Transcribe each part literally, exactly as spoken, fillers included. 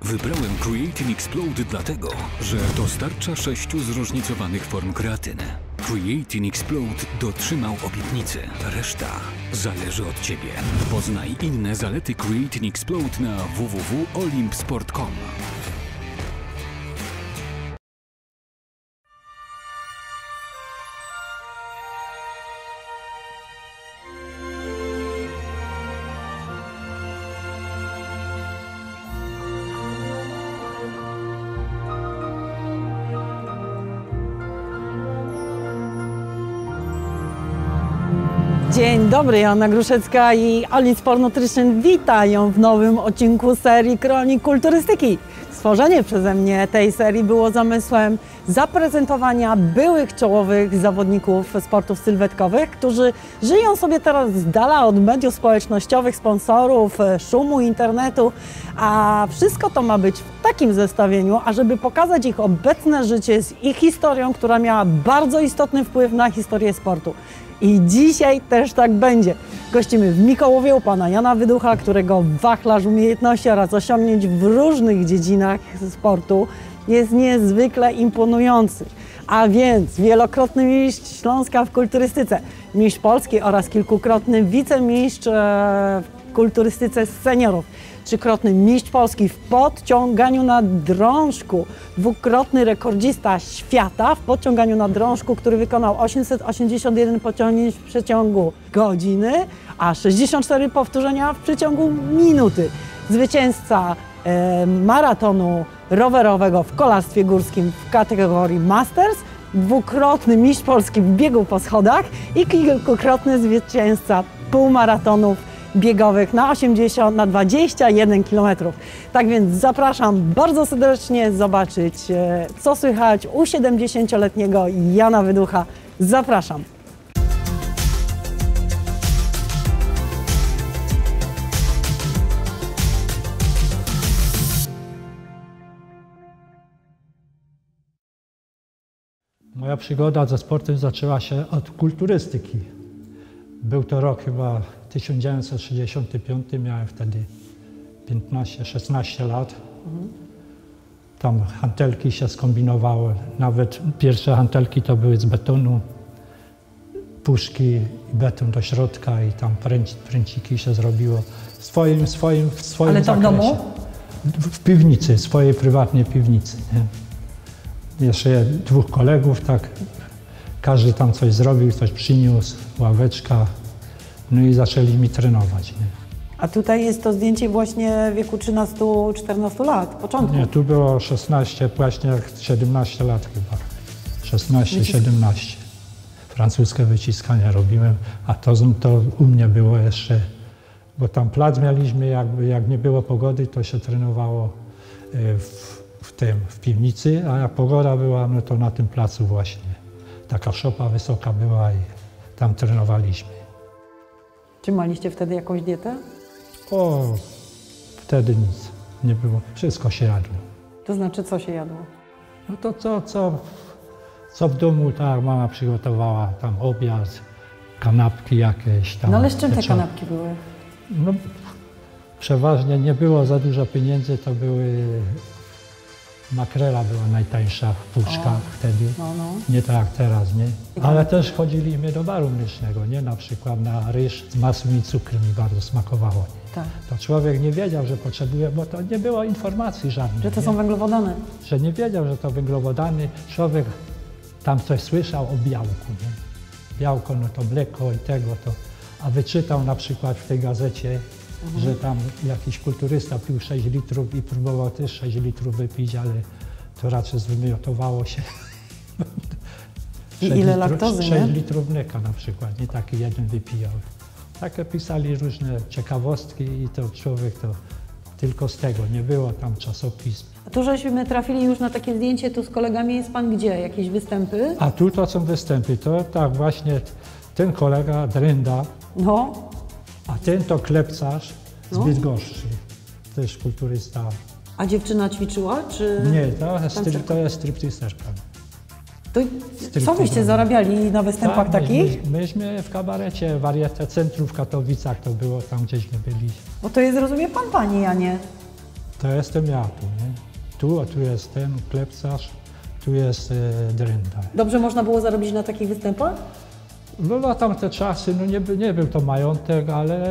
Wybrałem Creatine Explode dlatego, że dostarcza sześciu zróżnicowanych form kreatyny. Creatine Explode dotrzymał obietnicy. Reszta zależy od Ciebie. Poznaj inne zalety Creatine Explode na w w w kropka olympsport kropka com. Dzień dobry, Joanna Gruszecka i Olympsport Nutrition witają w nowym odcinku serii Kronik Kulturystyki. Stworzenie przeze mnie tej serii było zamysłem zaprezentowania byłych czołowych zawodników sportów sylwetkowych, którzy żyją sobie teraz z dala od mediów społecznościowych, sponsorów, szumu internetu, a wszystko to ma być w takim zestawieniu, ażeby pokazać ich obecne życie z ich historią, która miała bardzo istotny wpływ na historię sportu. I dzisiaj też tak będzie. Gościmy w Mikołowie u pana Jana Wyducha, którego wachlarz umiejętności oraz osiągnięć w różnych dziedzinach sportu jest niezwykle imponujący. A więc wielokrotny mistrz Śląska w kulturystyce, mistrz Polski oraz kilkukrotny wicemistrz w kulturystyce seniorów, trzykrotny mistrz Polski w podciąganiu na drążku, dwukrotny rekordzista świata w podciąganiu na drążku, który wykonał osiemset osiemdziesiąt jeden pociągnięć w przeciągu godziny, a sześćdziesiąt cztery powtórzenia w przeciągu minuty. Zwycięzca e, maratonu rowerowego w kolarstwie górskim w kategorii Masters, dwukrotny mistrz Polski w biegu po schodach i kilkukrotny zwycięzca półmaratonów biegowych na osiemdziesiąt, na dwadzieścia jeden kilometrów. Tak więc zapraszam bardzo serdecznie zobaczyć, co słychać u siedemdziesięcioletniego Jana Wyducha. Zapraszam. Moja przygoda ze sportem zaczęła się od kulturystyki. Był to rok chyba tysiąc dziewięćset sześćdziesiąty piąty, miałem wtedy piętnaście szesnaście lat. Mhm. Tam hantelki się skombinowały, nawet pierwsze hantelki to były z betonu, puszki, beton do środka i tam pręci, pręciki się zrobiło w swoim, swoim, w swoim Ale to zakresie. w domu? W, w piwnicy, swojej prywatnej piwnicy. Nie? Jeszcze dwóch kolegów, tak, każdy tam coś zrobił, coś przyniósł, ławeczka. No i zaczęli mi trenować. Nie? A tutaj jest to zdjęcie właśnie w wieku trzynastu czternastu lat, początku. Nie, tu było szesnaście, właśnie jak siedemnaście lat chyba. szesnaście siedemnaście. Francuskie wyciskania robiłem, a to, to u mnie było jeszcze, bo tam plac mieliśmy, jakby jak nie było pogody, to się trenowało w, w tym, w piwnicy, a jak pogoda była, no to na tym placu właśnie. Taka szopa wysoka była i tam trenowaliśmy. Czy maliście wtedy jakąś dietę? O, wtedy nic nie było. Wszystko się jadło. To znaczy, co się jadło? No to co, co, co w domu ta mama przygotowała, tam obiad, kanapki jakieś tam. No ale z czym te wieczor... kanapki były? No, przeważnie nie było za dużo pieniędzy, to były... Makrela była najtańsza w puszkach o, wtedy, no, no. Nie tak jak teraz, nie? Ale też chodziliśmy do baru mlecznego, nie? Na przykład na ryż z masłem i cukrem mi bardzo smakowało. Nie? Tak. To człowiek nie wiedział, że potrzebuje, bo to nie było informacji żadnej. Że to nie? są węglowodany. Że nie wiedział, że to węglowodany. Człowiek tam coś słyszał o białku, nie? Białko, no to mleko i tego, to... A wyczytał na przykład w tej gazecie, mhm. że tam jakiś kulturysta pił sześć litrów i próbował też sześć litrów wypić, ale to raczej zwymiotowało się. I ile litrów, laktozy, sześć nie? litrów mleka na przykład, nie taki jeden wypijał. Takie pisali różne ciekawostki i to człowiek to tylko z tego, nie było tam czasopism. A tu żeśmy trafili już na takie zdjęcie, tu z kolegami jest pan gdzie? Jakieś występy? A tu to są występy, to tak właśnie ten kolega Drenda, no. A ten to klepcarz z no. Bydgoszczy, też kulturysta. A dziewczyna ćwiczyła, czy...? Nie, to jest, stry, to jest stripteaserka. To co byście zarabiali na występach tak, takich? My, myśmy w kabarecie, wariatę centrum w Katowicach, to było tam gdzieś nie byli. Bo to jest, rozumie pan, pani Janie? To jestem ja tu, nie? Tu, a tu jest ten klepcarz, tu jest e, drenda. Dobrze można było zarobić na takich występach? No na tamte czasy, no nie, nie był to majątek, ale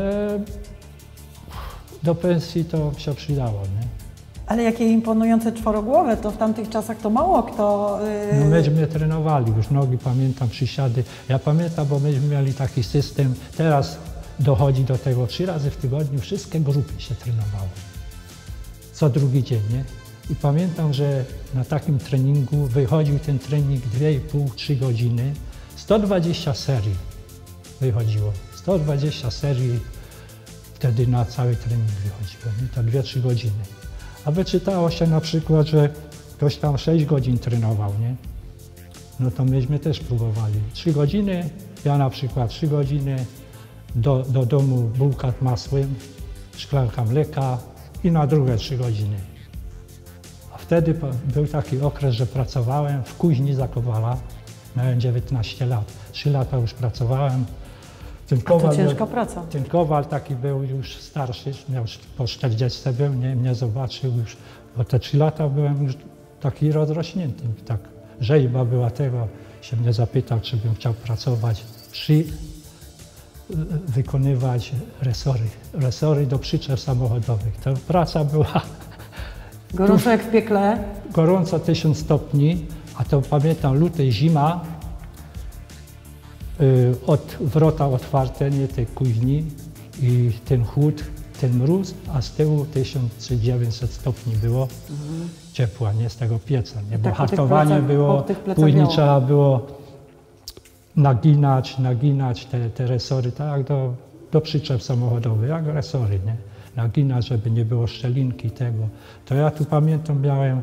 do pensji to się przydało, nie? Ale jakie imponujące czworogłowe, to w tamtych czasach to mało kto... Yy... No myśmy trenowali już, nogi pamiętam, przysiady. Ja pamiętam, bo myśmy mieli taki system, teraz dochodzi do tego trzy razy w tygodniu, wszystkie grupy się trenowały. Co drugi dzień, nie? I pamiętam, że na takim treningu wychodził ten trening dwie i pół, trzy godziny, sto dwadzieścia serii wychodziło. sto dwadzieścia serii wtedy na cały trening wychodziło, nie? To dwie, trzy godziny. A wyczytało się na przykład, że ktoś tam sześć godzin trenował, nie? No to myśmy też próbowali. trzy godziny, ja na przykład trzy godziny, do, do domu bułka z masłem, szklanka mleka i na drugie trzy godziny. A wtedy był taki okres, że pracowałem w kuźni za Kowala, miałem dziewiętnaście lat. trzy lata już pracowałem. Ten kowal, to ciężka praca. Ten kowal taki był już starszy, miał po czterdziestce był, nie, mnie zobaczył już, bo te trzy lata byłem już taki rozrośnięty, tak rzeźba była tego, się mnie zapytał, czy bym chciał pracować przy, wykonywać resory, resory do przyczep samochodowych. To praca była... Gorąco jak w piekle. Gorąco tysiąc stopni, a to pamiętam luty, zima, od wrota otwarte, nie tej kuźni i ten chłód, ten mróz, a z tyłu tysiąc dziewięćset stopni było mhm. ciepła, nie z tego pieca, nie? Bo tak, hartowanie plecach, było, później trzeba było naginać, naginać te, te resory, tak, do, do przyczep samochodowych, jak resory, nie? Naginać, żeby nie było szczelinki tego. To ja tu pamiętam, miałem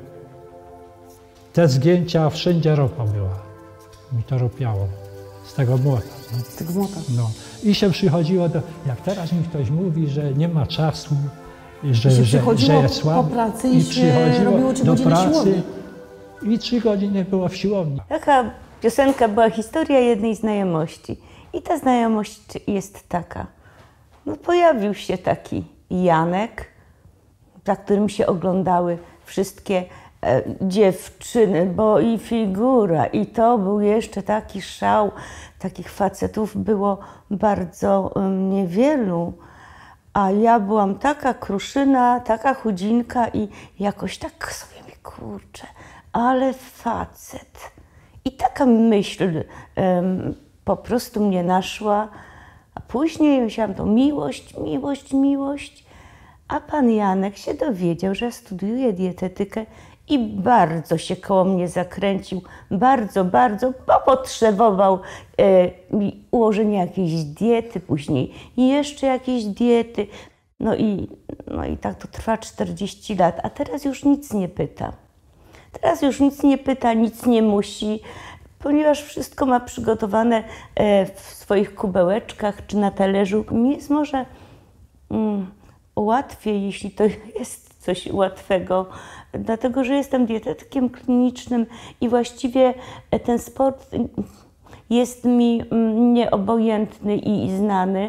te zgięcia, wszędzie ropa była, mi to ropiało. Z tego młota. Nie? Z tego młota. No. I się przychodziło do... Jak teraz mi ktoś mówi, że nie ma czasu, że, I się że, że jest słaby. Po pracy i, i się robiło trzy do godziny pracy siłowni. I trzy godziny było w siłowni. Taka piosenka była historia jednej znajomości. I ta znajomość jest taka. No, pojawił się taki Janek, za którym się oglądały wszystkie e, dziewczyny, bo i figura, i to był jeszcze taki szał. Takich facetów było bardzo um, niewielu, a ja byłam taka kruszyna, taka chudzinka i jakoś tak sobie mi kurczę, ale facet. I taka myśl um, po prostu mnie naszła, a później myślałam, to miłość, miłość, miłość. A pan Janek się dowiedział, że studiuje dietetykę i bardzo się koło mnie zakręcił, bardzo, bardzo, bo potrzebował e, mi ułożenia jakiejś diety, później jeszcze jakieś diety. No i, no i tak to trwa czterdzieści lat, a teraz już nic nie pyta. Teraz już nic nie pyta, nic nie musi, ponieważ wszystko ma przygotowane e, w swoich kubełeczkach czy na talerzu. Mi jest może mm, łatwiej, jeśli to jest coś łatwego, dlatego że jestem dietetykiem klinicznym i właściwie ten sport jest mi nieobojętny i znany.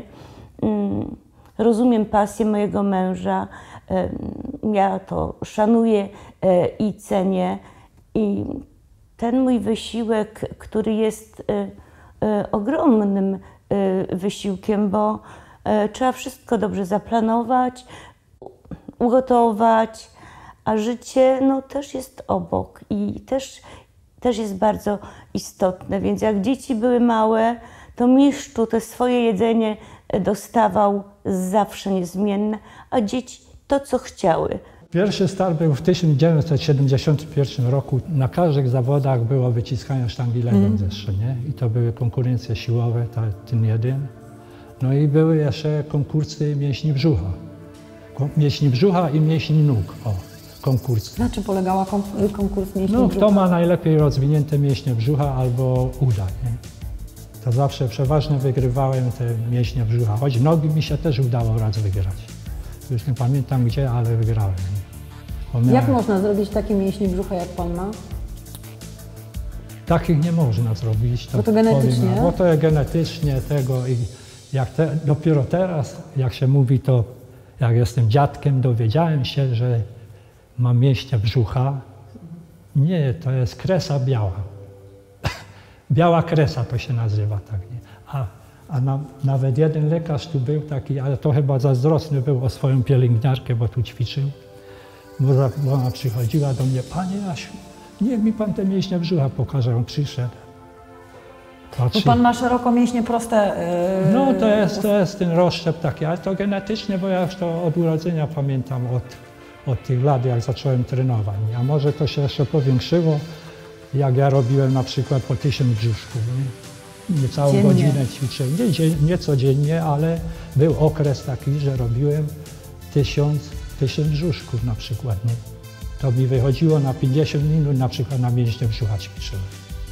Rozumiem pasję mojego męża, ja to szanuję i cenię. I ten mój wysiłek, który jest ogromnym wysiłkiem, bo trzeba wszystko dobrze zaplanować, ugotować, a życie no, też jest obok i też, też jest bardzo istotne. Więc jak dzieci były małe, to mistrzu to swoje jedzenie dostawał zawsze niezmienne, a dzieci to, co chciały. Pierwszy start był w tysiąc dziewięćset siedemdziesiątym pierwszym roku. Na każdych zawodach było wyciskanie sztangi legą mm. jeszcze, nie? I to były konkurencje siłowe, ta, ten jeden. No i były jeszcze konkursy mięśni brzucha. Mięśni brzucha i mięśni nóg. O, konkursy. Na czym polegała konkurs mięśni no, brzucha? Kto ma najlepiej rozwinięte mięśnie brzucha albo uda, nie? To zawsze przeważnie wygrywałem te mięśnie brzucha. Choć nogi mi się też udało raz wygrać. Już nie pamiętam gdzie, ale wygrałem. Miałem... Jak można zrobić takie mięśnie brzucha, jak pan ma? Takich nie można zrobić. Bo to genetycznie? Powiem, bo to jest genetycznie tego i jak te, dopiero teraz, jak się mówi, to jak jestem dziadkiem, dowiedziałem się, że mam mięśnie brzucha. Nie, to jest kresa biała. Biała kresa to się nazywa, tak, nie? A, a na, nawet jeden lekarz tu był taki, ale to chyba zazdrosny był o swoją pielęgniarkę, bo tu ćwiczył. Bo, za, bo ona przychodziła do mnie, panie Jasiu, niech mi pan te mięśnie brzucha pokaże. On przyszedł. Bo pan ma szeroko mięśnie proste. Yy... No to jest, to jest ten rozszczep taki, ale to genetycznie, bo ja już to od urodzenia pamiętam, od, od tych lat, jak zacząłem trenować. A może to się jeszcze powiększyło, jak ja robiłem na przykład po tysiąc brzuszków. Nie, nie całą Dziennie. godzinę ćwiczyłem, nie, dzie- nie codziennie, ale był okres taki, że robiłem tysiąc, tysiąc brzuszków na przykład. Nie? To mi wychodziło na pięćdziesiąt minut na przykład na mięśnie brzucha ćwiczyłem.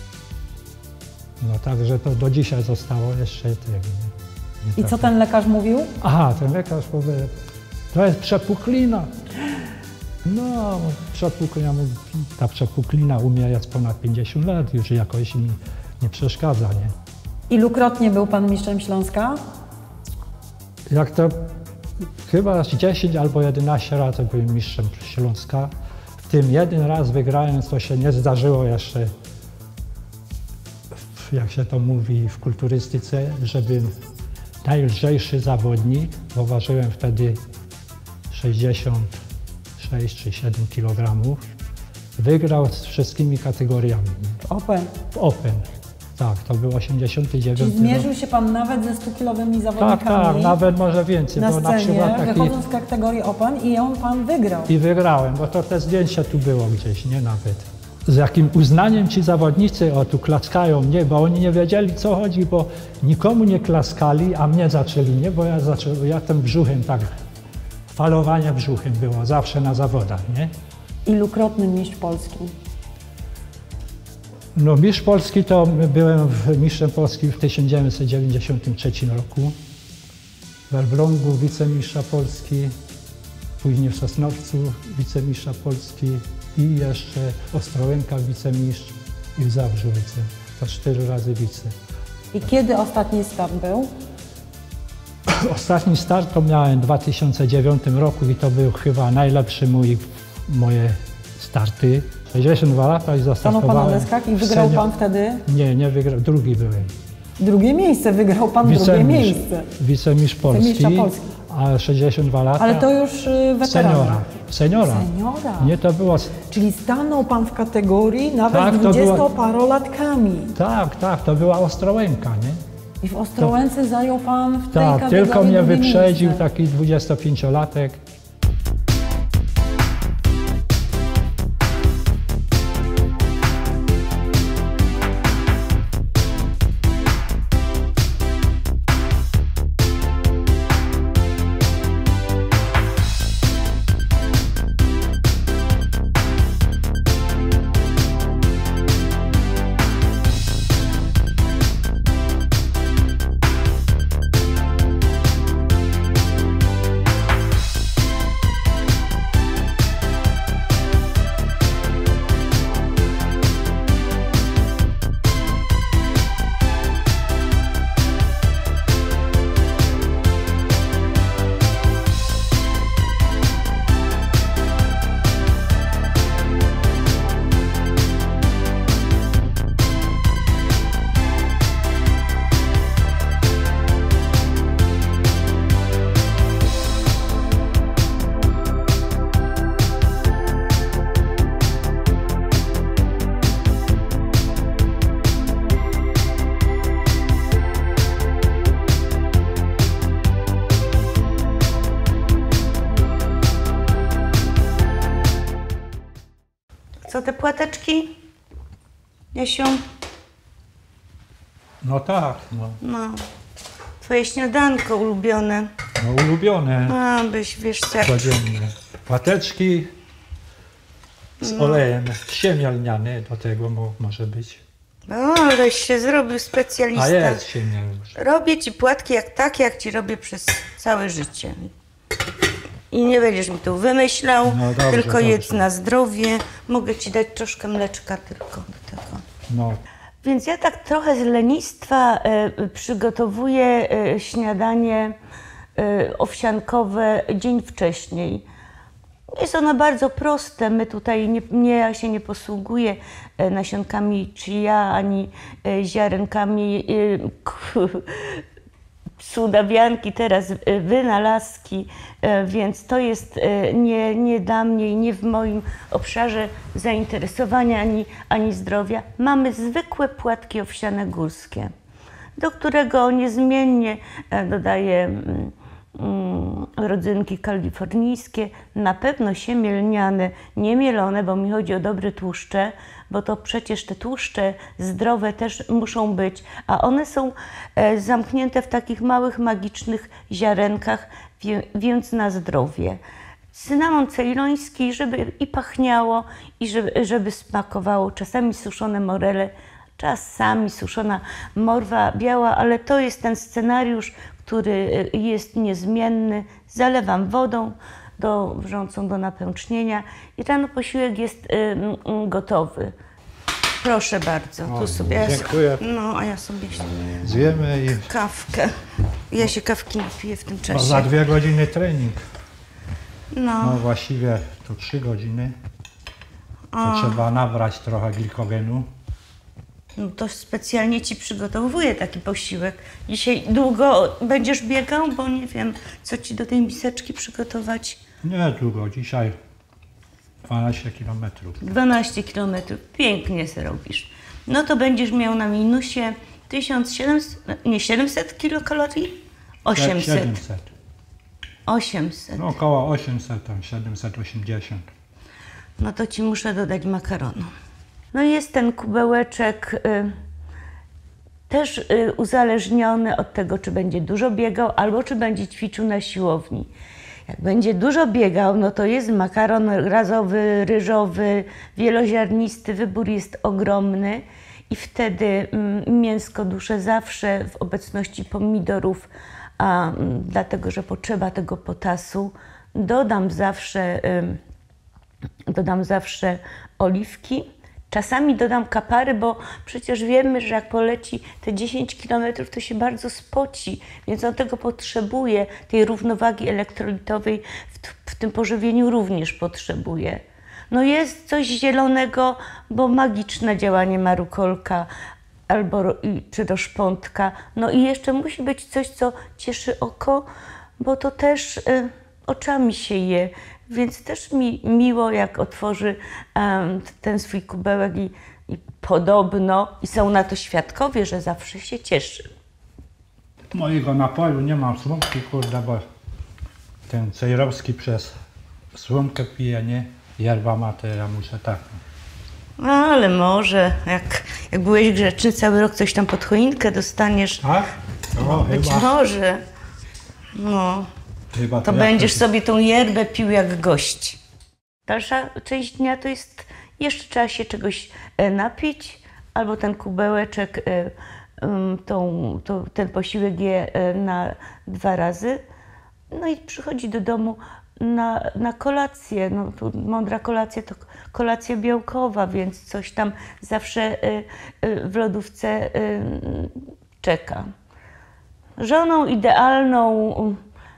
No także to do dzisiaj zostało jeszcze tego. Nie? Nie I co ten lekarz mówił? Aha, ten lekarz powiedział, to jest przepuklina. No, przepuklina, ta przepuklina u mnie jest ponad pięćdziesiąt lat, już jakoś mi nie przeszkadza, nie? Ilukrotnie był pan mistrzem Śląska? Jak to, chyba dziesięć albo jedenaście razy byłem mistrzem Śląska. W tym jeden raz wygrałem, co się nie zdarzyło jeszcze, jak się to mówi w kulturystyce, żeby najlżejszy zawodnik, bo ważyłem wtedy sześćdziesiąt sześć czy siedem kilogramów, wygrał z wszystkimi kategoriami. Open. W Open. Tak, to był osiemdziesiąty dziewiąty Czyli zmierzył rok. się pan nawet ze stukilowymi zawodnikami? Tak, tak, nawet może więcej, na bo na scenie, przykład taki... wychodząc z kategorii Open i on pan wygrał. I wygrałem, bo to te zdjęcie tu było gdzieś, nie nawet. Z jakim uznaniem ci zawodnicy o tu klaskają mnie, bo oni nie wiedzieli, co chodzi, bo nikomu nie klaskali, a mnie zaczęli, nie? Bo ja zacząłem, ja tym brzuchem tak, falowanie brzuchem było zawsze na zawodach, nie? Ilukrotny mistrz Polski? No mistrz Polski to byłem w, mistrzem Polski w tysiąc dziewięćset dziewięćdziesiątym trzecim roku. W Elblągu wicemistrza Polski, później w Sosnowcu wicemistrza Polski i jeszcze Ostrołęka wicemistrz i w Zabrzu wice. To cztery razy wice. I kiedy ostatni start był? Ostatni start to miałem w dwa tysiące dziewiątym roku i to był chyba najlepszy mój, moje starty. sześćdziesiąt dwa lata i Stanął pan zastartowałem. na deskach i wygrał senior- pan wtedy? Nie, nie wygrał, drugi byłem. Drugie miejsce, wygrał pan drugie Wicemistrz, miejsce. wicemistrz Polski, Wicemistrza Polski. a sześćdziesiąt dwa lata. Ale to już y, weteran. Seniora. Seniora. Seniora. Nie, to było... Czyli stanął pan w kategorii nawet Tak, z to było- dwudziestoparolatkami. Tak, tak, to była Ostrołęka, nie? I w Ostrołęce zajął pan w tej Tak, kategorii tylko mnie drugie wyprzedził miejsce. taki dwudziestopięciolatek. Co te płateczki, Jasiu? No tak, no, No, twoje śniadanko ulubione. no ulubione, A, byś, wiesz co, jak codziennie. Płateczki z olejem, siemię lniane do tego mo, może być. O, aleś się zrobił A specjalista. jest siemię już. Robię ci płatki jak takie, jak ci robię przez całe życie. I nie będziesz mi tu wymyślał, No dobrze, tylko jedz dobrze. na zdrowie. Mogę ci dać troszkę mleczka tylko do tego. No, Więc ja tak trochę z lenistwa e, przygotowuję e, śniadanie e, owsiankowe dzień wcześniej. Jest ono bardzo proste. My tutaj nie, nie, ja się nie posługuję nasionkami chia, ani ziarenkami cudawianki, teraz wynalazki, więc to jest nie, nie dla mnie i nie w moim obszarze zainteresowania ani, ani zdrowia. Mamy zwykłe płatki owsiane górskie, do którego niezmiennie dodaję rodzynki kalifornijskie, na pewno siemię lniane, nie mielone, bo mi chodzi o dobre tłuszcze, bo to przecież te tłuszcze zdrowe też muszą być, a one są zamknięte w takich małych, magicznych ziarenkach, więc na zdrowie. Cynamon cejloński, żeby i pachniało, i żeby, żeby smakowało. Czasami suszone morele, czasami suszona morwa biała, ale to jest ten scenariusz, który jest niezmienny. Zalewam wodą do, wrzącą do napęcznienia i rano posiłek jest y, y, gotowy. Proszę bardzo, tu O, sobie. dziękuję. No, a ja sobie Zjemy i kawkę. Ja się kawki napiję w tym bo czasie. za dwie godziny trening. No, No właściwie to trzy godziny. To trzeba nabrać trochę glikogenu. no to specjalnie ci przygotowuję taki posiłek. Dzisiaj długo będziesz biegał, bo nie wiem, co ci do tej miseczki przygotować. Nie długo, dzisiaj dwanaście kilometrów. dwanaście kilometrów, pięknie se robisz. No to będziesz miał na minusie tysiąc siedemset, nie siedemset kilokalorii? osiemset. siedemset. osiemset. No około osiemset, tam siedemset osiemdziesiąt. No to ci muszę dodać makaronu. No i jest ten kubełeczek y, też y, uzależniony od tego, czy będzie dużo biegał, albo czy będzie ćwiczył na siłowni. Jak będzie dużo biegał, no to jest makaron razowy, ryżowy, wieloziarnisty, wybór jest ogromny i wtedy mm, mięsko duszę zawsze w obecności pomidorów, a, mm, dlatego że potrzeba tego potasu. Dodam zawsze, y, dodam zawsze oliwki. Czasami dodam kapary, bo przecież wiemy, że jak poleci te dziesięć kilometrów, to się bardzo spoci, więc on tego potrzebuje, tej równowagi elektrolitowej w, w tym pożywieniu również potrzebuje. No jest coś zielonego, bo magiczne działanie ma rukolka albo czy roszpontka. No i jeszcze musi być coś, co cieszy oko, bo to też y, oczami się je. Więc też mi miło, jak otworzy um, ten swój kubełek i, i podobno, i są na to świadkowie, że zawsze się cieszy. Mojego napoju nie mam słomki, kurde, bo ten cejrowski przez słomkę pije, nie? Yerba mate, ja muszę tak. No, ale może, jak, jak byłeś grzeczny cały rok, coś tam pod choinkę dostaniesz. Tak? O, Być chyba, może. No. chyba To ja będziesz też- sobie tą yerbę pił jak gość. Dalsza część dnia to jest, jeszcze trzeba się czegoś e, napić, albo ten kubełeczek, e, em, tą, to, ten posiłek je e, na dwa razy. No i przychodzi do domu na, na kolację. No, tu mądra kolacja to kolacja białkowa, więc coś tam zawsze e, e, w lodówce e, czeka. Żoną idealną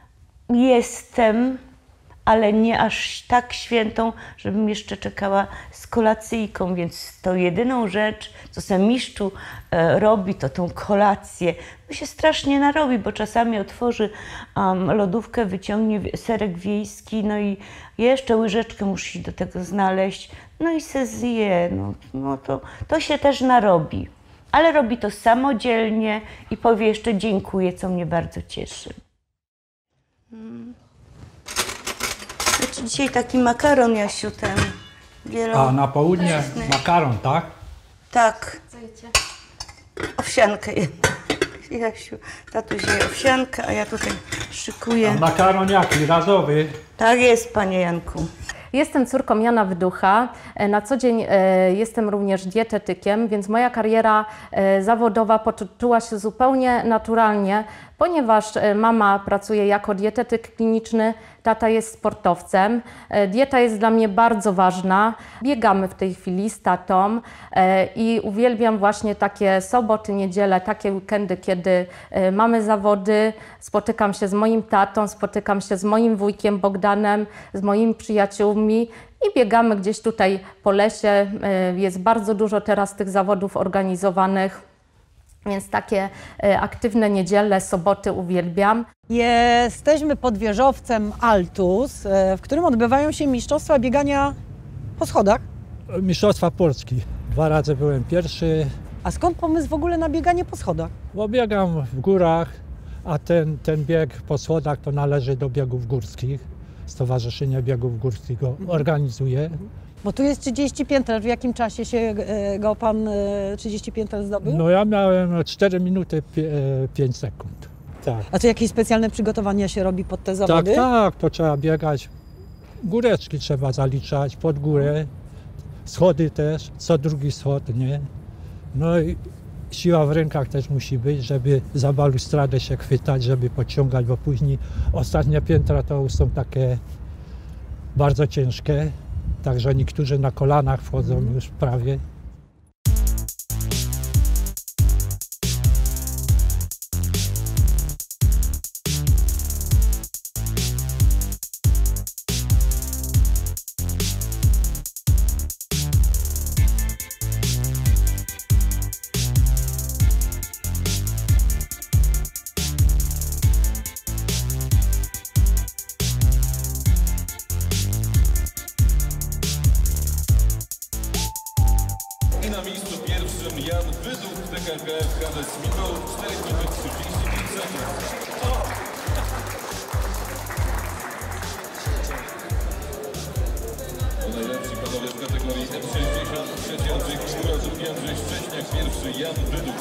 jestem, ale nie aż tak świętą, żebym jeszcze czekała z kolacyjką, więc to jedyną rzecz, co se mistrzu e, robi, to tą kolację. No się strasznie narobi, bo czasami otworzy um, lodówkę, wyciągnie serek wiejski, no i jeszcze łyżeczkę musi do tego znaleźć, no i se zje. No, no to, to się też narobi. Ale robi to samodzielnie i powie jeszcze dziękuję, co mnie bardzo cieszy. Ja ci dzisiaj taki makaron, Jasiu, ten wielo... A na południe makaron, tak? Tak. Owsiankę je. Jasiu, tatuś je owsiankę, a ja tutaj szykuję. A makaron jaki? Razowy? Tak jest, panie Janku. Jestem córką Jana Wyducha. Na co dzień e, jestem również dietetykiem, więc moja kariera e, zawodowa potoczyła się zupełnie naturalnie, ponieważ e, mama pracuje jako dietetyk kliniczny, tata jest sportowcem. E, dieta jest dla mnie bardzo ważna. Biegamy w tej chwili z tatą e, i uwielbiam właśnie takie soboty, niedziele, takie weekendy, kiedy e, mamy zawody. Spotykam się z moim tatą, spotykam się z moim wujkiem Bogdanem, z moimi przyjaciółmi i biegamy gdzieś tutaj po lesie. Jest bardzo dużo teraz tych zawodów organizowanych, więc takie aktywne niedziele, soboty uwielbiam. Jesteśmy pod wieżowcem Altus, w którym odbywają się mistrzostwa biegania po schodach. Mistrzostwa Polski. Dwa razy byłem pierwszy, A skąd pomysł w ogóle na bieganie po schodach? bo biegam w górach, a ten, ten bieg po schodach to należy do biegów górskich. Stowarzyszenie Biegów Górskich go organizuje. Bo tu jest trzydzieści pięter. W jakim czasie się e, go pan e, trzydzieści pięter zdobył? No ja miałem cztery minuty pięć sekund. Tak. A czy jakieś specjalne przygotowania się robi pod te zawody? Tak, tak, to trzeba biegać. Góreczki trzeba zaliczać, pod górę, schody też, co drugi schod, nie? No i siła w rękach też musi być, żeby za balustradę się chwytać, żeby podciągać, bo później ostatnie piętra to są takie bardzo ciężkie, także niektórzy na kolanach wchodzą już prawie. I na miejscu pierwszym Jan Wyduch, T K K F Hades Mikołów, cztery minuty trzydzieści pięć sekund. O! To najlepsi panowie w kategorii M sześćdziesiąt, trzeci Andrzej Kółra, drugi Andrzej Szcześniak, pierwszy Jan Wyduch.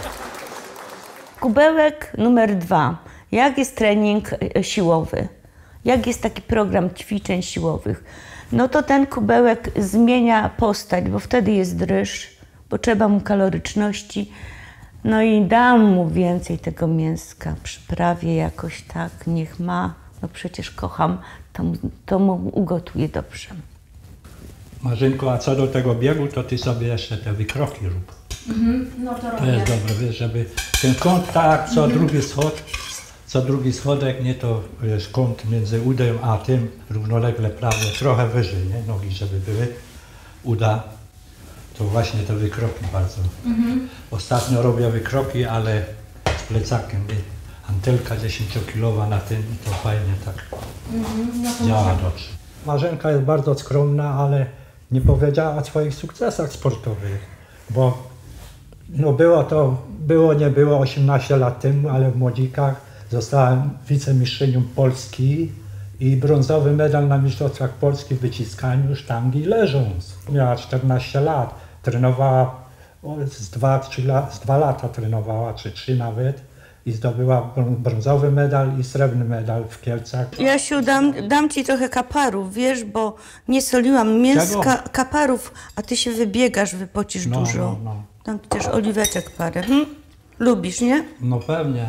Kubełek numer dwa. Jak jest trening siłowy? Jak jest taki program ćwiczeń siłowych? No to ten kubełek zmienia postać, bo wtedy jest ryż, bo trzeba mu kaloryczności. No i dam mu więcej tego mięska, przyprawię jakoś tak, niech ma. No przecież kocham, to, mu- to mu ugotuję dobrze. Marzynko, a co do tego biegu, to ty sobie jeszcze te wykroki rób. No to To jest dobre, wiesz, żeby ten kąt tak, co drugi schod, co drugi schodek, nie to wiesz, kąt między udem a tym, równolegle prawie, trochę wyżej, nie, nogi żeby były, uda, to właśnie te wykroki bardzo. Ostatnio robię wykroki, ale z plecakiem, nie? Antelka dziesięciokilowa na tym, to fajnie tak działa dobrze. Marzenka jest bardzo skromna, ale nie powiedziała o swoich sukcesach sportowych, bo no było to, było nie było osiemnaście lat temu, ale w młodzikach zostałem wicemistrzynią Polski i brązowy medal na Mistrzostwach Polski w wyciskaniu sztangi leżąc. Miała czternaście lat, trenowała o, z dwa, trzy la, z dwa lata trenowała, czy trzy nawet i zdobyła brą- brązowy medal i srebrny medal w Kielcach. Jasiu, dam, dam ci trochę kaparów, wiesz, bo nie soliłam mięska, Czego? kaparów, a ty się wybiegasz, wypocisz No, dużo. no, no. Dam ci też oliweczek parę. Hm? Lubisz, nie? No pewnie.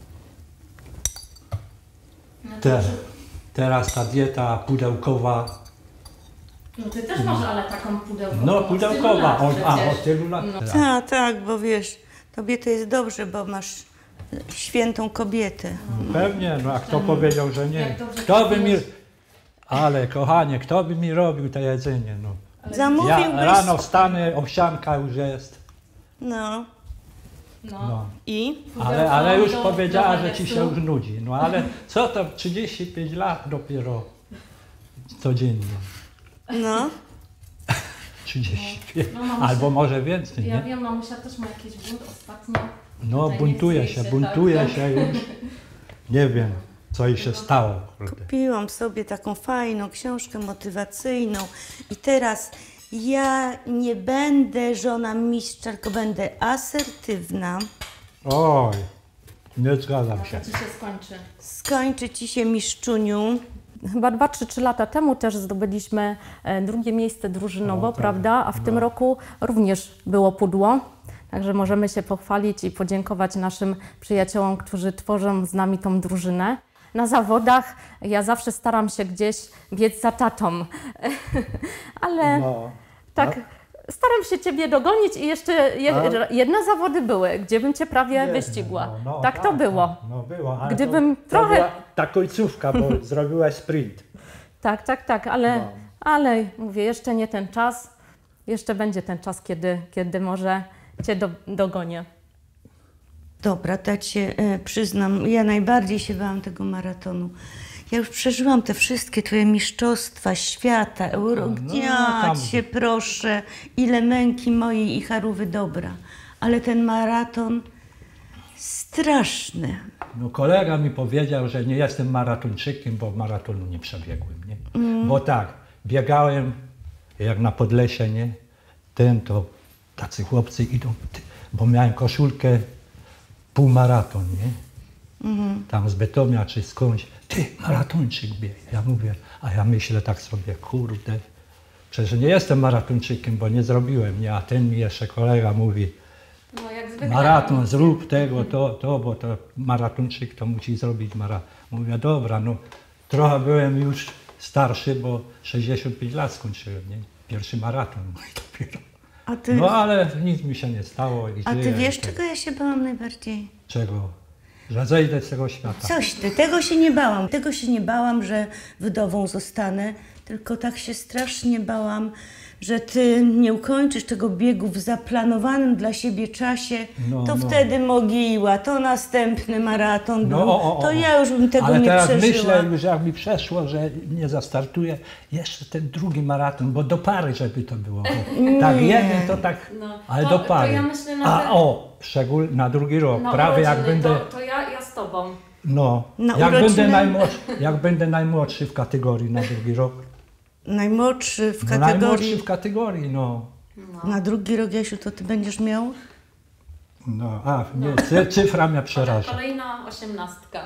Te, teraz ta dieta pudełkowa, No ty też masz ale taką pudełkową. no od tylu pudełkowa, lat o, a przecież. od tylu lat. No. Tak. Tak, tak, bo wiesz, tobie to jest dobrze, bo masz świętą kobietę. Pewnie, no a kto powiedział, że nie? Jak dobrze Kto by mi... kupiłeś. Ale kochanie, kto by mi robił to jedzenie, no. Ja Zamówiłbyś... rano wstanę, owsianka już jest, No No. no. i? Ale, ale już do- powiedziała, do że ci się Wenesu. już nudzi. No ale co to, trzydzieści pięć lat dopiero codziennie. No. trzydzieści pięć, No, mamusia- albo może więcej, Ja nie? wiem, mamusia też ma jakiś bunt ostatnio. No Tutaj buntuje nie się, chce jej buntuje tak. się już. Nie wiem, co jej się stało. kurde. Kupiłam sobie taką fajną książkę motywacyjną i teraz ja nie będę żona mistrza, tylko będę asertywna. Oj, nie zgadzam się. To ci się skończy. Skończy ci się, miszczuniu, Chyba dwa czy trzy lata temu też zdobyliśmy e, drugie miejsce drużynowo, O, tak. prawda? A w tym No. roku również było pudło. Także możemy się pochwalić i podziękować naszym przyjaciołom, którzy tworzą z nami tą drużynę. Na zawodach ja zawsze staram się gdzieś biec za tatą, ale No. tak staram się Ciebie dogonić i jeszcze je, A? jedne zawody były, gdzie bym Cię prawie Jedne, wyścigła. no, no, tak, to było. Tak, no było, ale Gdybym to, trochę- To była ta końcówka, bo zrobiłaś sprint. Tak, tak, tak, ale, No. ale mówię, jeszcze nie ten czas. Jeszcze będzie ten czas, kiedy, kiedy może Cię do, dogonię. Dobra, to ja cię e, przyznam, ja najbardziej się bałam tego maratonu. Ja już przeżyłam te wszystkie twoje mistrzostwa świata, euro. no, Ja tam- cię proszę, ile męki mojej i charówy dobra. Ale ten maraton straszny. No kolega mi powiedział, że nie jestem maratończykiem, bo maratonu nie przebiegłem, nie? Bo tak, biegałem jak na Podlesie, nie? Ten to tacy chłopcy idą, ty, bo miałem koszulkę półmaraton, nie? Tam z Bytomia czy skądś, ty, maratończyk biegnie. Ja mówię, a ja myślę tak sobie, kurde, przecież nie jestem maratończykiem, bo nie zrobiłem, nie? A ten mi jeszcze kolega mówi, No, jak zwykle. maraton, zrób tego, to, to, bo to maratończyk to musi zrobić maraton. Mówię, dobra, no trochę byłem już starszy, bo sześćdziesiąt pięć lat skończyłem, nie? Pierwszy maraton mój dopiero. A ty, No ale nic mi się nie stało. I a ty żyję wiesz, i tak. czego ja się bałam najbardziej? Czego? Że zejdę z tego świata. Coś ty, tego się nie bałam. Tego się nie bałam, że wdową zostanę, tylko tak się strasznie bałam, że ty nie ukończysz tego biegu w zaplanowanym dla siebie czasie, No, to no. wtedy mogiła, to następny maraton był, No, o, o, o. to ja już bym tego Ale nie teraz przeżyła. myślę, już jak mi przeszło, że nie zastartuję, jeszcze ten drugi maraton, bo do pary, żeby to było. Bo tak jeden to tak, No, ale to- do to pary. ja myślę na A ten- o, szczególnie na drugi rok, Na prawie jak urodziny, będę, To, to ja, ja z Tobą. no, Na jak będę, urodziny- najmłodszy, jak będę najmłodszy w kategorii na drugi rok. Najmłodszy w No, najmłodszy kategorii, w kategorii, no. na drugi rok, Jasiu, to ty będziesz miał? No, a nie, cy- cyfra mnie przeraża. Kolejna osiemnastka.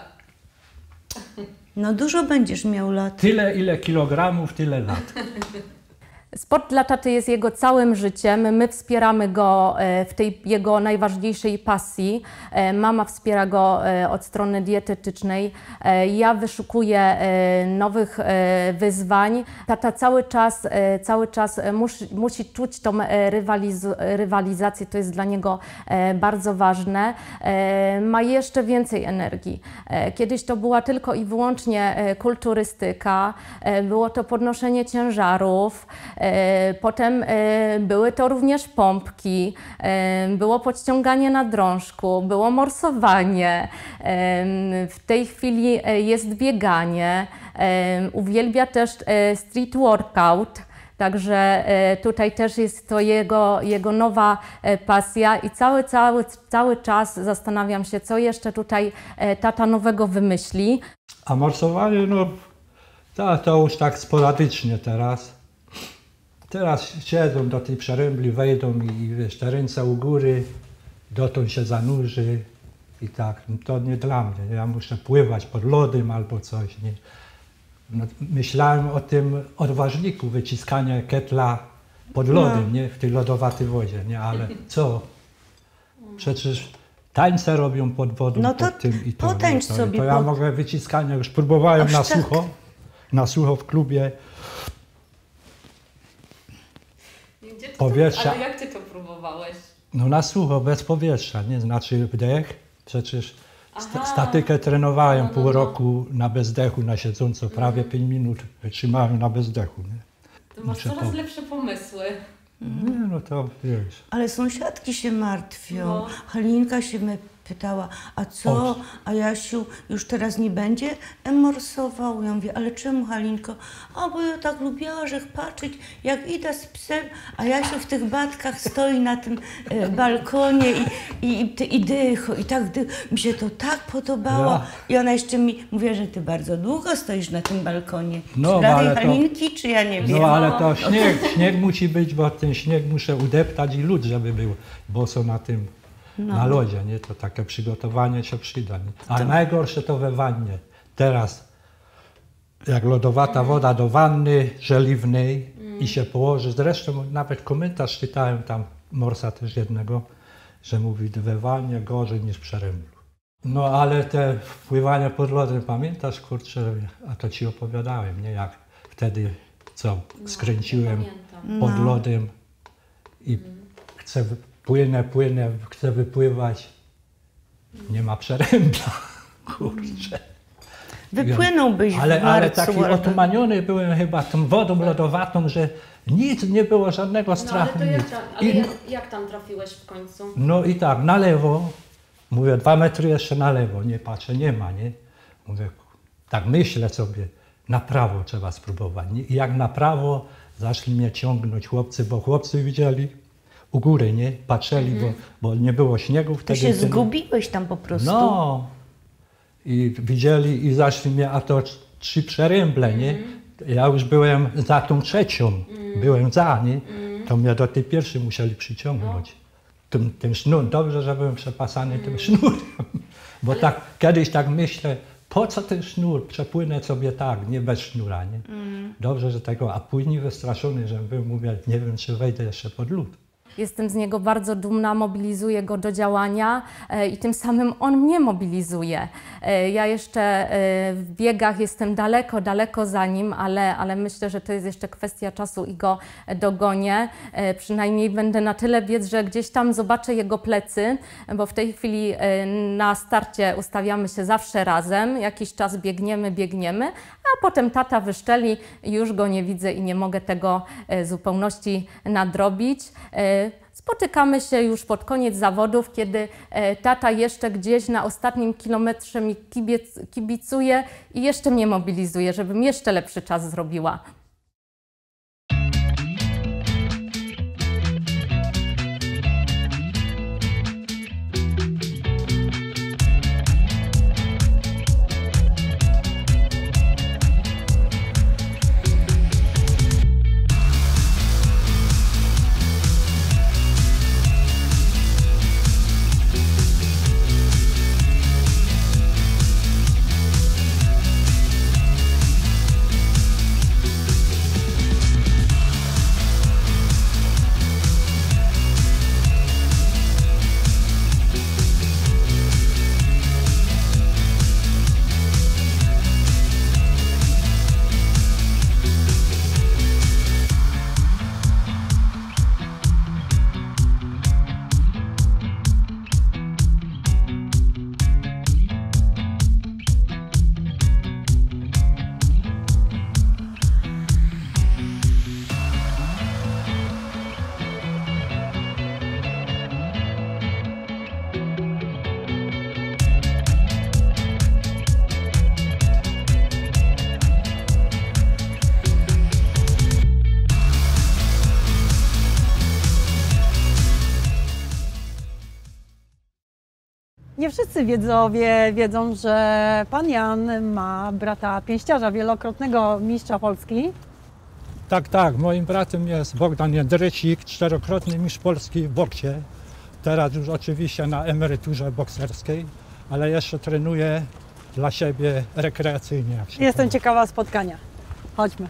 No dużo będziesz miał lat. Tyle, ile kilogramów, tyle lat. Sport dla taty jest jego całym życiem. My wspieramy go e, w tej jego najważniejszej pasji. E, Mama wspiera go e, od strony dietetycznej. E, Ja wyszukuję e, nowych e, wyzwań. Tata cały czas, e, cały czas musi, musi czuć tą e, rywaliz- rywalizację. To jest dla niego e, bardzo ważne. E, Ma jeszcze więcej energii. E, Kiedyś to była tylko i wyłącznie e, kulturystyka. E, Było to podnoszenie ciężarów. E, Potem e, były to również pompki, e, było podciąganie na drążku, było morsowanie. E, W tej chwili e, jest bieganie. E, Uwielbia też e, street workout. Także e, tutaj też jest to jego, jego nowa e, pasja i cały, cały, cały czas zastanawiam się, co jeszcze tutaj e, tata nowego wymyśli. A morsowanie, no, to, to już tak sporadycznie teraz. Teraz siedzą do tej przerębli, wejdą i wiesz, te ręce u góry, dotąd się zanurzy i tak. No, to nie dla mnie. Ja muszę pływać pod lodem albo coś. Nie? No, myślałem o tym odważniku, wyciskania ketla pod lodem, nie? W tej lodowatej wodzie, nie? Ale co? Przecież tańce robią pod wodą, No to pod tym i to. potańcz i to, sobie I to ja pod- mogę wyciskania, już próbowałem Aż na tak? sucho, na sucho w klubie. Gdzie ty Powietrza. To, ale jak ty to próbowałeś? No na sucho, bez powietrza, nie? Znaczy wdech. Przecież sta Aha. statykę trenowałem No, no, pół no. roku na bezdechu, na siedząco, prawie pięć minut wytrzymałem na bezdechu, nie? Ty masz Muszę coraz po- lepsze pomysły. Nie, no to wiesz. Ale sąsiadki się martwią. No. Halinka się mnie pytała, a co, O. a Jasiu już teraz nie będzie morsował? Ja mówię, ale czemu, Halinko? A bo ja tak lubiła, że patrzeć, jak idę z psem, a Jasiu w tych batkach stoi na tym e, balkonie i, i, i, ty- i dycho, i tak dych. Mi się to tak podobało. Ja. I ona jeszcze mi mówi, że ty bardzo długo stoisz na tym balkonie. No, czy dla tej ale to- Halinki, czy ja nie wiem. No ale to śnieg, śnieg musi być, bo ten śnieg muszę udeptać i lód, żeby był boso na tym, na lodzie, nie? To takie przygotowanie się przyda, nie? A najgorsze to we wannie. Teraz jak lodowata woda do wanny żeliwnej i się położy. Zresztą nawet komentarz czytałem tam, Morsa też jednego, że mówi, we wannie gorzej niż w przeręblu. No ale te wpływania pod lodem, pamiętasz, kurczę, a to ci opowiadałem, nie? Jak wtedy, co, skręciłem No, pod lodem i chcę, płynę, płynę, chcę wypływać, nie ma przerębla, kurczę. Wypłynąłbyś ale, w ale marcu. taki otumaniony byłem chyba tą wodą lodowatą, że nic, nie było żadnego No, strachu. ale to jak nic. tam, ale I, jak, jak tam trafiłeś w końcu? no i tak, na lewo, mówię, dwa metry jeszcze na lewo, nie patrzę, nie ma, nie? Mówię, tak myślę sobie, na prawo trzeba spróbować. Nie? I jak na prawo, zaczęli mnie ciągnąć chłopcy, bo chłopcy widzieli u góry, nie? Patrzyli, bo, bo nie było śniegu Ty wtedy. się wtedy- zgubiłeś tam po prostu. No. I widzieli i zaczęli mnie, a to trzy przeręble, nie? Ja już byłem za tą trzecią, byłem za, nie? To mnie do tej pierwszej musieli przyciągnąć. Tym, tym sznurem, dobrze, że byłem przepasany tym sznurem. Bo tak, kiedyś tak myślę, po co ten sznur? Przepłynę sobie tak, nie bez sznura, nie? Dobrze, że tego, a później wystraszony, że byłem, mówię, nie wiem, czy wejdę jeszcze pod lód. Jestem z niego bardzo dumna, mobilizuję go do działania e, i tym samym on mnie mobilizuje. E, ja jeszcze e, w biegach jestem daleko, daleko za nim, ale, ale myślę, że to jest jeszcze kwestia czasu i go dogonię. E, przynajmniej będę na tyle biec, że gdzieś tam zobaczę jego plecy, bo w tej chwili e, na starcie ustawiamy się zawsze razem, jakiś czas biegniemy, biegniemy, a potem tata wyszczeli i już go nie widzę i nie mogę tego e, w zupełności nadrobić. E, Spotykamy się już pod koniec zawodów, kiedy e, tata jeszcze gdzieś na ostatnim kilometrze mi kibiec, kibicuje i jeszcze mnie mobilizuje, żebym jeszcze lepszy czas zrobiła. Nie wszyscy widzowie wiedzą, że pan Jan ma brata pięściarza, wielokrotnego mistrza Polski. Tak, tak. Moim bratem jest Bogdan Jędrysik, czterokrotny mistrz Polski w boksie. Teraz już oczywiście na emeryturze bokserskiej, ale jeszcze trenuje dla siebie rekreacyjnie. Jak się Jestem mówi. ciekawa spotkania. Chodźmy.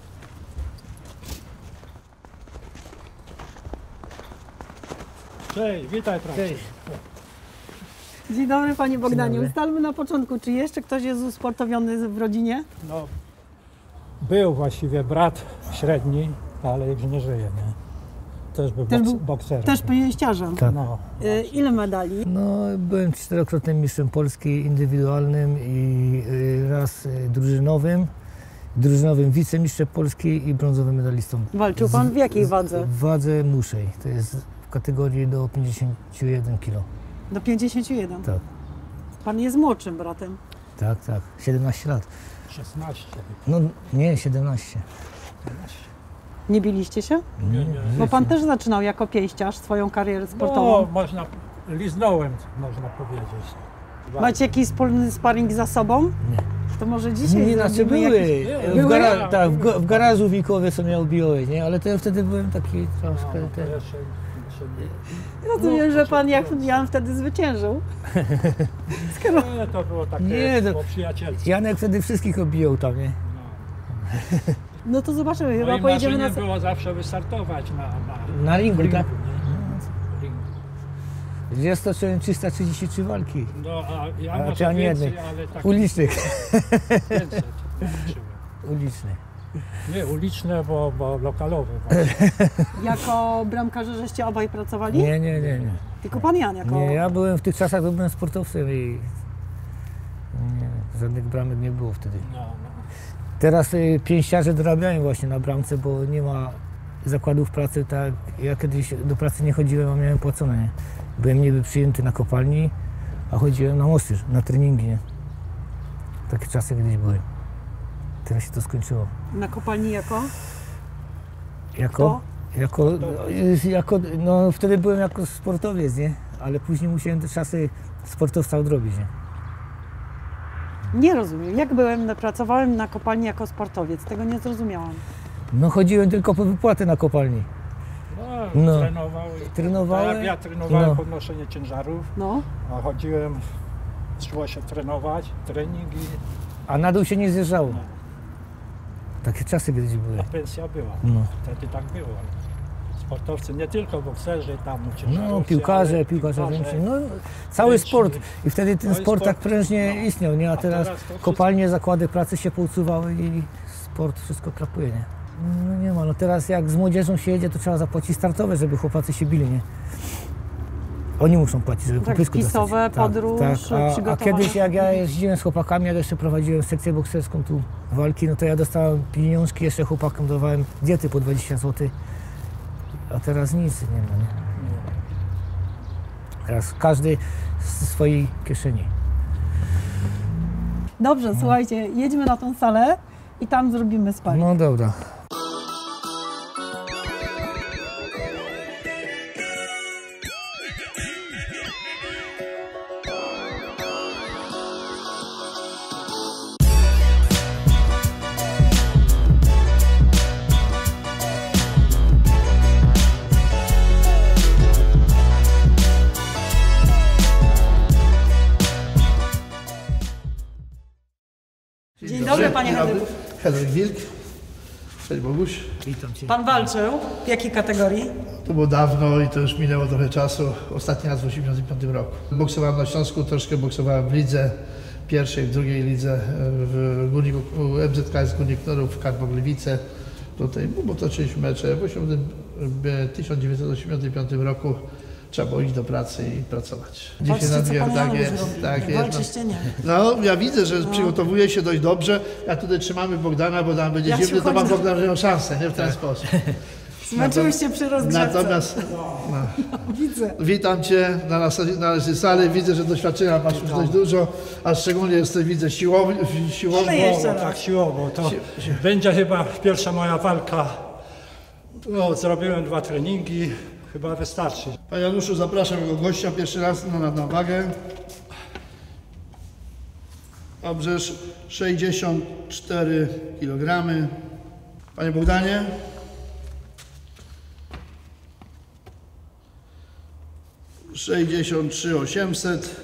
Cześć, witaj bracie. Dzień dobry panie Bogdanie. dobry. Ustalmy na początku, czy jeszcze ktoś jest usportowiony w rodzinie? No, był właściwie brat średni, ale już nie żyje, nie? Też był, Też boks, był- bokserem. Też pięściarzem. Tak. No, Y, Ile medali? No, byłem czterokrotnym mistrzem Polski indywidualnym i y, raz y, drużynowym, drużynowym wicemistrzem Polski i brązowym medalistą. Walczył pan w jakiej Z- wadze? W wadze muszej, to jest w kategorii do pięćdziesięciu jeden kilo. Do pięćdziesięciu jeden. Tak, Pan jest młodszym bratem. tak, tak, siedemnaście lat. szesnaście. No nie, siedemnaście. Nie biliście się? Nie, nie. Bo pan też zaczynał jako pięściarz swoją karierę No, sportową. można, liznąłem, można powiedzieć. Macie jakiś wspólny sparring za sobą? Nie. To może dzisiaj Nie, znaczy zrobimy były, jakiś... w, Były? gara, tak, w, ga- w garażu Wikowie co miał białe, nie? Ale to ja wtedy byłem taki troszkę... No, to Ten, jeszcze, jeszcze nie. Rozumiem, że pan jak Jan wtedy zwyciężył. Nie, to było takie Nie, to- po przyjacielsku. Janek wtedy wszystkich obijał tam, nie? No to zobaczymy, chyba Moim pojedziemy na... marzeniem było zawsze wystartować na, na, Na ringu, ringu, tak? nie? Ringu. Gdzie stoczyłem trzysta trzydzieści trzy walki. No, a ja A może ty ani więcej, jednej. ale tak Ulicznych. pięćset walczyłem. Ulicznych. Nie uliczne, bo, bo lokalowe. Właśnie. Jako bramkarze żeście obaj pracowali? Nie, nie, nie, nie. Tylko pan Jan jako... Nie, ja byłem w tych czasach, to byłem sportowcem i nie, żadnych bramek nie było wtedy. No, no. Teraz y, pięściarze dorabiają właśnie na bramce, bo nie ma zakładów pracy, tak. Ja kiedyś do pracy nie chodziłem, a miałem płacone, nie? Byłem niby przyjęty na kopalni, a chodziłem na mostyż, na treningi, nie? Takie czasy kiedyś były. Teraz się to skończyło. Na kopalni jako? Jako? Jako, y, jako, no wtedy byłem jako sportowiec, nie? Ale później musiałem te czasy sportowca odrobić, nie? Nie rozumiem. Jak byłem, pracowałem na kopalni jako sportowiec, tego nie zrozumiałam. No chodziłem tylko po wypłaty na kopalni. No, No. trenował. Trenowałem. Tak, ja trenowałem No. podnoszenie ciężarów, No, a chodziłem, szło się trenować, treningi, A na dół się nie zjeżdżało. Takie czasy kiedyś były. a pensja była. No. Wtedy tak było. Sportowcy, nie tylko bokserzy, tam ciężarowcy, No, piłkarze, ale piłkarze piłkarze. ręczni, no cały ręczni. sport. I wtedy ten No i sport tak sport, prężnie no. istniał, nie? A A teraz teraz to wszystko- kopalnie, zakłady pracy się pousuwały i sport wszystko krapuje, nie? No nie ma, no teraz jak z młodzieżą się jedzie, to trzeba zapłacić startowe, żeby chłopacy się bili, nie? Oni muszą płacić, żeby Tak, po pysku wpisowe, dostać. podróż, tak. A, a przygotowanie. kiedyś jak ja jeździłem z chłopakami, jak jeszcze prowadziłem sekcję bokserską tu walki, no to ja dostałem pieniążki, jeszcze chłopakom dawałem diety po dwadzieścia złotych. A teraz nic nie ma, nie? Teraz każdy z swojej kieszeni. dobrze, słuchajcie, jedźmy na tą salę i tam zrobimy sparring. No dobra. Dzień dobry, panie Henryku. Henryk Wilk. Cześć Boguś. Witam cię. Pan walczył w jakiej kategorii? To było dawno i to już minęło trochę czasu. Ostatni raz w tysiąc dziewięćset osiemdziesiątym piątym roku. Boksowałem na Śląsku, troszkę boksowałem w lidze pierwszej, w drugiej lidze w Górniku, M Z K S Górnik Knorów w Karbogliwice. Tutaj bo toczyliśmy mecze. W tysiąc dziewięćset osiemdziesiątym piątym roku trzeba było iść do pracy i pracować. Patrzcie, co nadmiar- pan tak Janusz jest, robi. tak Nie jest. walczyście, nie. No, ja widzę, że przygotowuje się dość dobrze. Ja tutaj trzymamy Bogdana, bo tam będzie Ja się zimny, to ma chodzę. Bogdan miał szansę, nie w ten sposób. Zmęczyłyście przy rozgrzewce. Natomiast no, Widzę. witam Cię na naszej, na naszej sali. Widzę, że doświadczenia masz już dość dużo, a szczególnie jesteś, widzę, siłowy, siłowny. Ale jeszcze raz. Tak siłowo, to będzie chyba pierwsza moja walka. No, zrobiłem dwa treningi, chyba wystarczy. Panie Januszu, zapraszam jako gościa pierwszy raz na, na wagę. Dobrze, sześćdziesiąt cztery kilogramy. Panie Bogdanie. sześćdziesiąt trzy osiemset.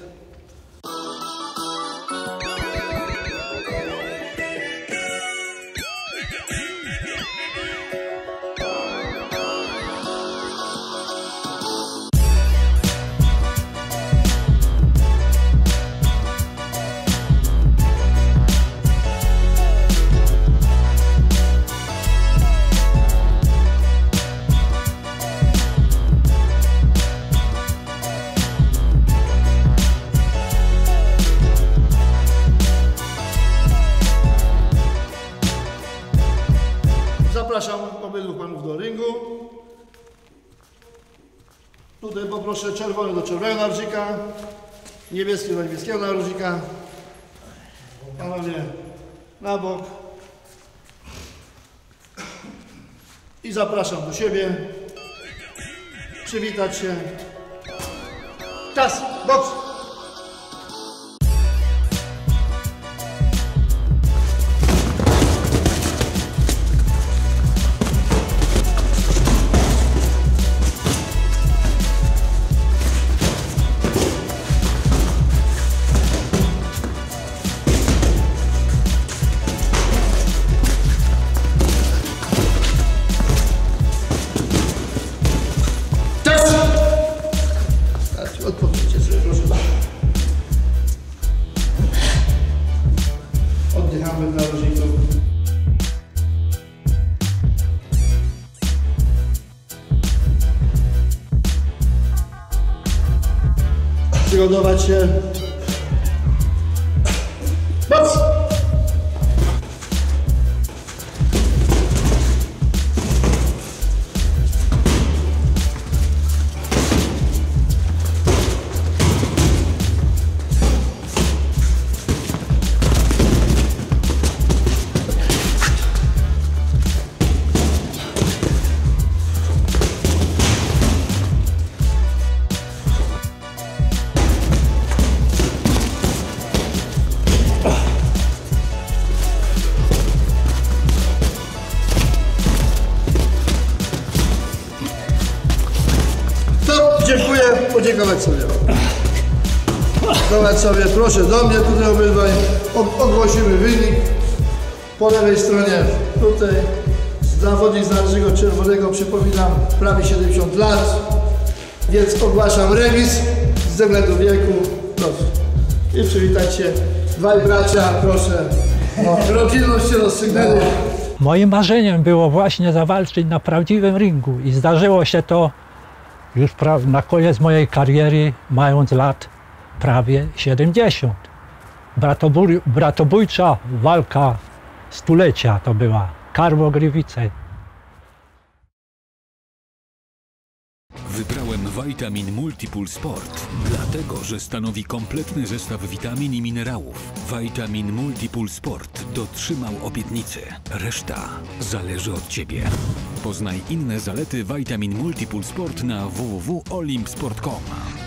Zapraszam obydwu panów do ringu. Tutaj poproszę czerwony do czerwonego narożnika, niebieski do niebieskiego narożnika. Panowie na bok. I zapraszam do siebie. Przywitać się. Czas, boks! przygotować się. Moc! Dziękuję, podziękować sobie. Podziękować sobie, proszę do mnie tutaj obydwaj. Ogłosimy wynik. Po lewej stronie tutaj zawodnik z Należnego Czerwonego, przypominam, prawie siedemdziesiąt lat, więc ogłaszam remis ze względu wieku. Proszę. I przywitać się. Dwaj bracia, proszę. No, rodzinność się rozstrzygnęli. Moim marzeniem było właśnie zawalczyć na prawdziwym ringu i zdarzyło się to już na koniec mojej kariery, mając lat prawie siedemdziesiąt. Bratobój, bratobójcza walka stulecia to była. Karło-Grywice. Wybrałem Vitamin Multipool Sport, dlatego że stanowi kompletny zestaw witamin i minerałów. Vitamin Multipool Sport dotrzymał obietnicy. Reszta zależy od Ciebie. Poznaj inne zalety Vitamin Multipool Sport na w w w kropka olimp sport kropka com.